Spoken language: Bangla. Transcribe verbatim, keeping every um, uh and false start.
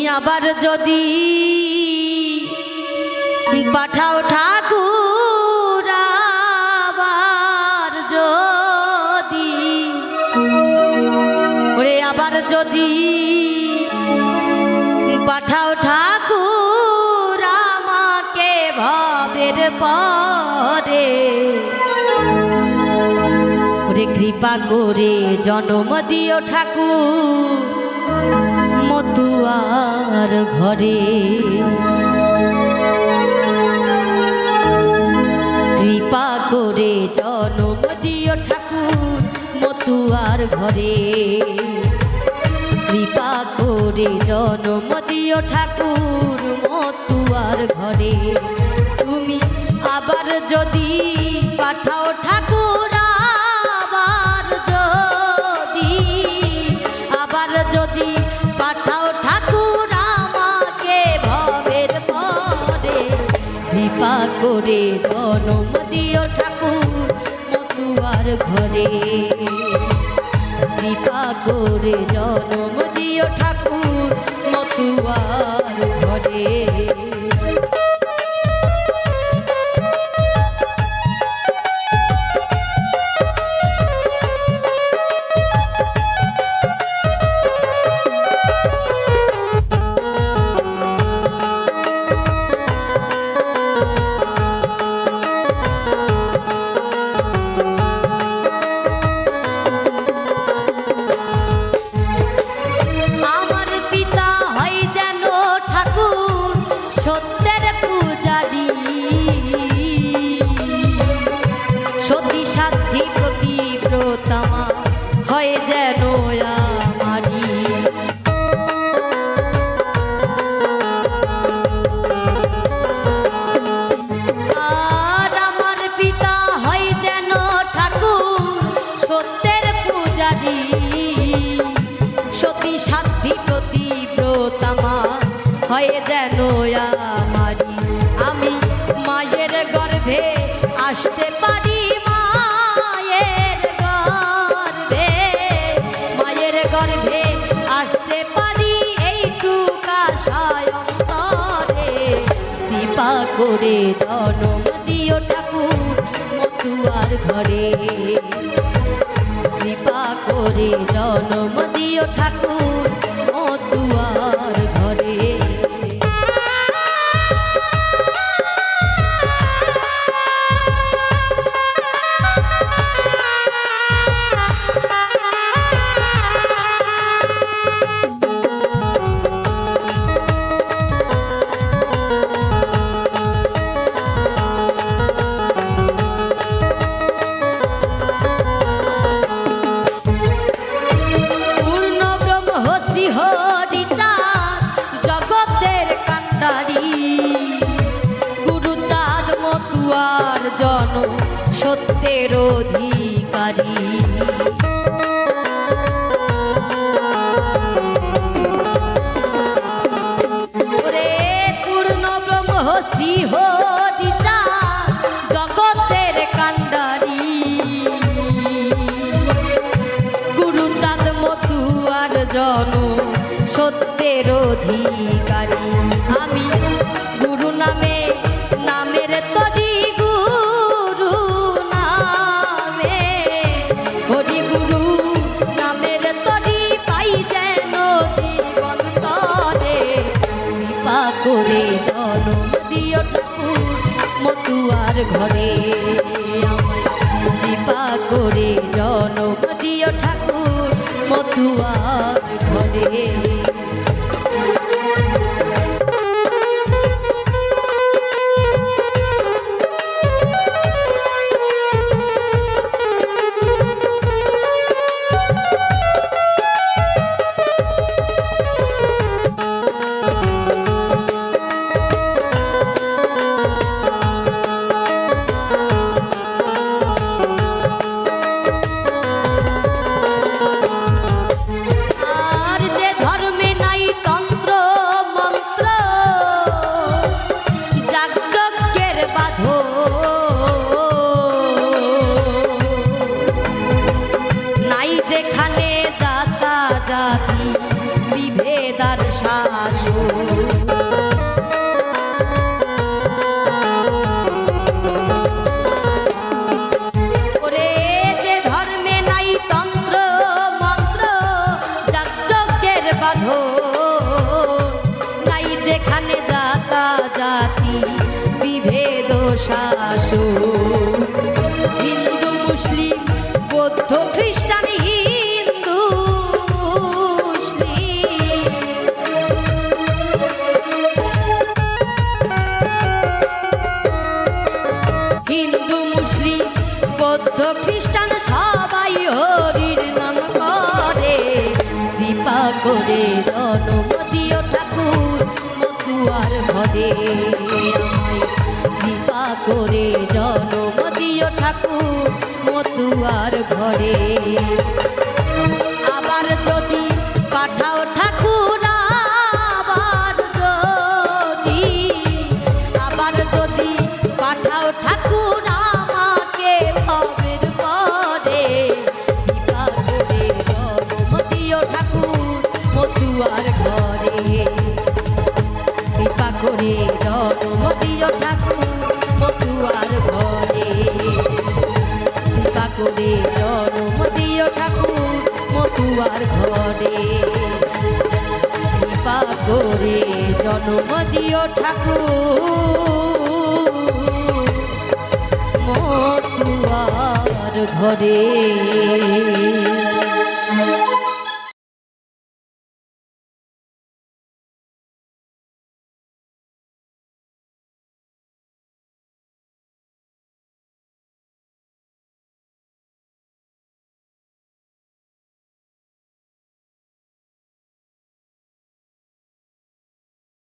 আবার যদি পাঠাও ঠাকুর আবার যদি ওরে আবার যদি পাঠাও ঠাকুর আমাকে ভবের পরে ওরে কৃপা করে জন্ম দিও ঠাকুর মতুয়ার ঘরে কৃপা করে জন্ম দিও ঠাকুর মতুয়ার ঘরে কৃপা করে জন্ম দিও ঠাকুর মতুয়ার ঘরে তুমি আবার যদি পাঠাও ঠাকুর আবার যদি আবার যদি পাঠাও ঠাকুর আমাকে ভবের পরে কৃপা করে জন্ম দিও ঠাকুর মতুয়ার ঘরে কৃপা করে জন্ম দিও ঠাকুর মতুয়ার ঘরে সত্যের পূজারি সতী সাধ্যি প্রতিব্রতামা হয় যেন আমারি আর আমার পিতা হয় যেন ঠাকুর সত্যের পূজারি সতী সাধ্যি প্রতিব্রতামা হয়ে যেন আমারি আমি মায়ের গর্ভে আসতে পারি মায়ের গর্ভে মায়ের গর্ভে আসতে পারি এইটুকা সায়ন্তরে কৃপা করে জন্ম দিও ঠাকুর মতুয়ার ঘরে কৃপা করে জন্ম দিও ঠাকুর মতুয়ার ঘরে গুরুচাঁদ মতুয়ার জন সত্যের অধিকারী ওরে পূর্ণ ব্রহ্ম হরিচাঁদ জগতের কান্ডারি গুরুচাঁদ মতুয়ার জন সত্যের অধিকারী আমি গুরু নামে নামের তরি গুরু নামে হরি গুরু নামের তরি পাই যেন জীবন তরে কৃপা করে জন্ম দিও ঠাকুর মতুয়ার ঘরে কৃপা করে জন্ম দিও ঠাকুর মতুয়ার ঘরে আর যে ধর্ম শাসন। ওরে যে ধর্মে নাই তন্ত্র মন্ত্র যাগযজ্ঞের বাঁধন, নাই যেখানে জাতা জাতি বিভেদ শাসন। হিন্দু মুসলিম বৌদ্ধ খ্রিস্টান হিন্দু মুসলিম, হিন্দু মুসলিম বৌদ্ধ খ্রিস্টান সবাই হরির নাম করে। কৃপা করে জনম দিও ঠাকুর মতুয়ার ঘরে, আমায় কৃপা করে জনম দিও ঠাকুর মতুয়ার ঘরে। আবার যদি পাঠাও ঠাকুর, আবার যদি আবার যদি পাঠাও ঠাকুর আমাকে ভবের পরে, কৃপা করে জনম দিও ঠাকুর মতুয়ার ঘরে। কৃপা করে জনম দিও ঠাকুর মতুয়ার ঘরে। কৃপা করে জনম দিও ঠাকুর মতুয়ার ঘরে। কৃপা করে জনম দিও ঠাকুর মতুয়ার ঘরে।